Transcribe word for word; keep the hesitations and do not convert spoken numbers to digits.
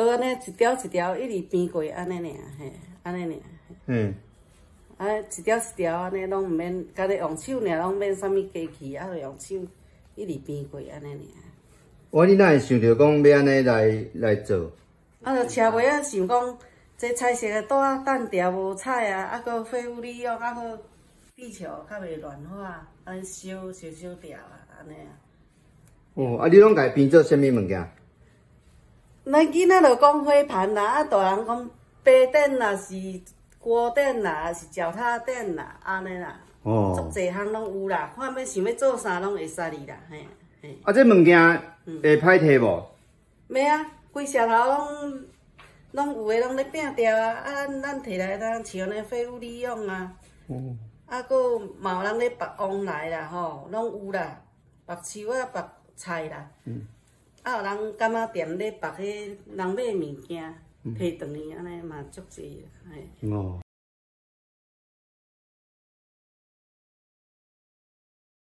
无安尼一条一条一直编过安尼尔，嘿，安尼尔。嗯。啊，一条一条安尼拢毋免，家己用手尔，拢免啥物机器，啊，就用手一直编过安尼尔。 我你哪会想着讲要安尼来来做？ 啊，就车尾啊想讲，这菜色个带单调无彩啊，啊，搁废物利用，啊，搁地球较袂乱化，安尼烧烧烧掉啊，安尼啊。 哦，啊，你拢家编做啥物物件？ 咱囡仔就讲花盘啦，啊，大人讲杯垫啦，是锅垫啦，是脚踏垫啦，安尼啦。哦。足侪项拢有啦，看要想要做啥拢会使哩啦，嘿。 啊，这物件会歹摕无？ 袂啊，规社头拢拢有诶，拢咧摒掉啊！啊，咱咱摕来当像安尼废物利用啊。嗯。啊，搁嘛有人咧拔往来啦，吼，拢有啦，拔树啊，拔菜啦。嗯。啊，有人干仔店咧拔迄人买物件，摕转去安尼嘛足济嘿。哦。